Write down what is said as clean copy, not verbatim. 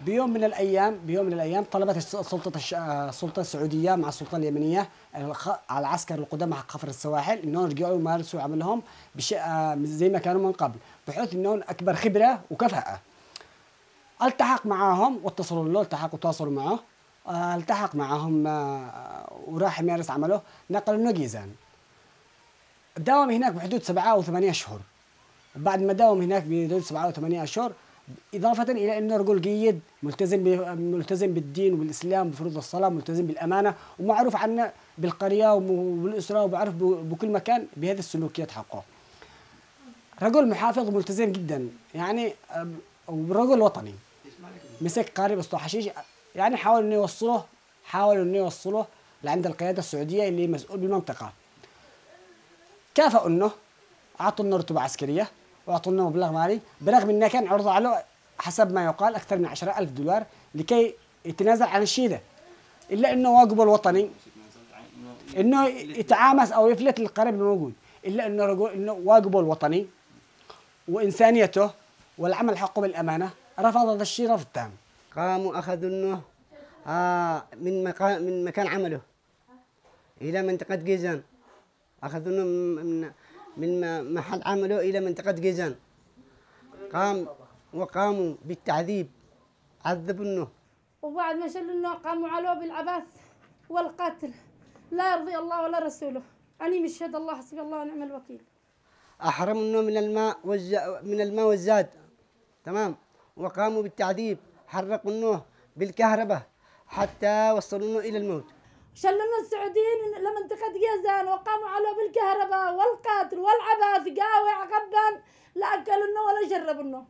بيوم من الأيام طلبت السلطة السعودية مع السلطة اليمنية على العسكر القدامى حق خفر السواحل إنهم يرجعوا يمارسوا عملهم زي ما كانوا من قبل، بحيث إنهم أكبر خبرة وكفاءة. التحق معاهم واتصلوا له، وتواصلوا معه. التحق معهم وراح يمارس عمله. نقلوا له جيزان. داوم هناك بحدود 7 أو 8 أشهر. بعد ما داوم هناك بحدود 7 أو 8 أشهر، إضافة إلى أنه رجل جيد ملتزم بالدين وبالإسلام بفروض الصلاة، ملتزم بالأمانة، ومعروف عنه بالقرية وبالأسرة ومعروف بكل مكان بهذه السلوكيات حقه. رجل محافظ وملتزم جدا يعني، ورجل وطني. مسك قارب اسطو حشيش يعني، حاولوا انه يوصله لعند القيادة السعودية اللي مسؤول بالمنطقة. كافأوا انه اعطوا لنا رتبة عسكرية واعطوا لنا مبلغ مالي، برغم انه كان عرض عليه حسب ما يقال اكثر من 10,000 دولار لكي يتنازل عن الشيء، الا انه واجبه الوطني انه يتعامس او يفلت للقرب الموجود، الا انه واجبه الوطني وانسانيته والعمل حقه بالامانه رفض هذا الشيء رفض تام. قاموا اخذوا انه من مكان عمله الى منطقه جيزان، اخذوا من محل عمله الى منطقه جيزان. وقاموا بالتعذيب، عذبوا. وبعد ما شلوا قاموا عليه بالعبث والقتل، لا يرضي الله ولا رسوله. أني مشهد الله حسبي الله ونعم الوكيل. أحرموا من الماء والزاد، تمام. وقاموا بالتعذيب، حرقوا بالكهرباء حتى وصلوا إلى الموت. شلوا السعوديين لمنطقة جيزان وقاموا عليه بالكهرباء والقتل والعبث، قاوع غبا، لا أكلوا ولا شربوا.